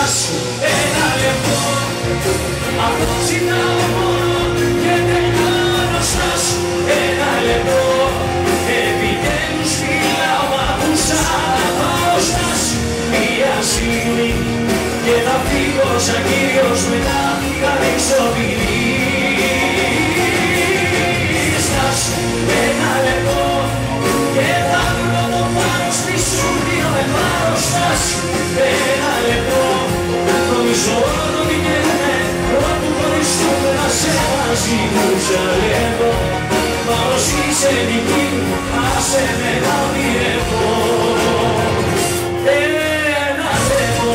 σου ένα λεπτό. Αυτό ζητάω μόνο και τελειώνω σου ένα λεπτό. Επιτέλους φυλάω άκουσα να πάω σου μια στιγμή και θα φύγω σαν Κύριος μετά θα ρίξω ποινή. Στάσου ένα λεπτό και θα βρω το φάρος πίσω δύο εμπάρος. Στάσου ένα λεπτό, νομίζω όλο πηγαίνουμε πρώτου χωριστούμε να σε μαζί μου ζαλεύω. Μα ως είσαι δική μου άσε με να ονειρεύω. Ένα λεπτό.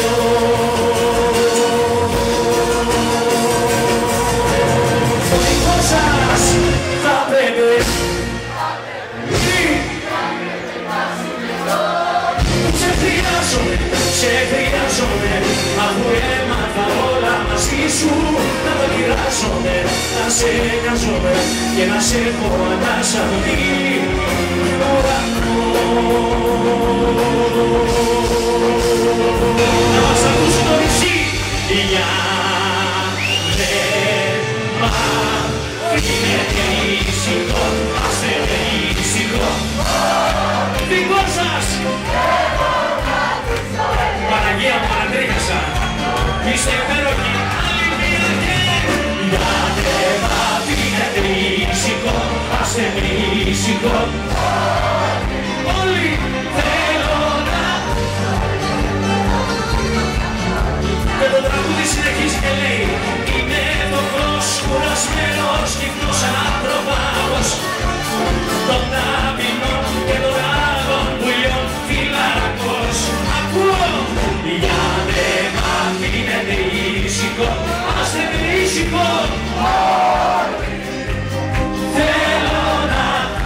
Το δικό σας θα πρέπει σε χρειάζομαι, αφού έμαθα όλα μαζί σου να το μοιράζομαι, να σε νοιάζομαι και να σε έχω ανάσα την ουρανό. Να μας ακούσει το νησί για δεν μ' αφήνετε ήσυχο, άστε με ήσυχο. Δικό σας! Παναγία μου ανατρίχασα, είστε υπέροχοι, άλλη μία και γιατί μ' αφήνετε ήσυχο, άστε με ήσυχο. Όλοι θέλω να... Και το τραγούδι συνεχίζει και λέει είμαι φτωχός, κουρασμένος, κυφνός ανθρωπάγος των ταπεινών και των άλλων πουλιών φυλακός. Ακούω! Για δεν μ' αφήνετε ήσυχο, άστε με ήσυχο. Θέλω να...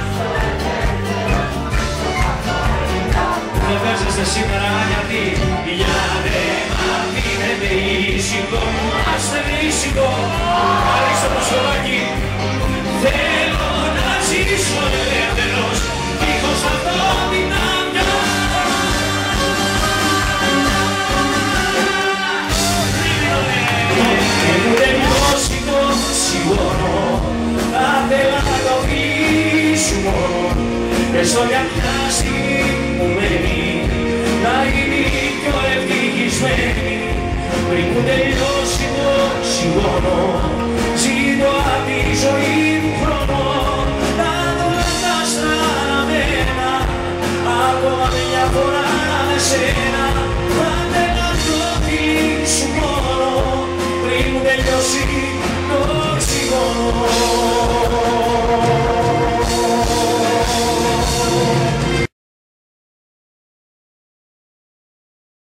Δεν παίζεστε σήμερα γιατί για δεν μ' αφήνετε ήσυχο, άστε με ήσυχο. Αρίξτε το σοβάκι. Θέλω να ζήσω ελεύθερος, δίχως αυτό την άμυνα. Και μου τελειώσει το σιγόνο, θα θέλα να το αφήσω μόνο. Έστω για μια στιγμή μου μένει, να γίνει πιο ευτυχισμένη. Πριν μου τελειώσει το σιγόνο, ζήτω απ' τη ζωή μου χρόνο. Να δω τα στραμμένα, ακόμα μια φορά με σένα.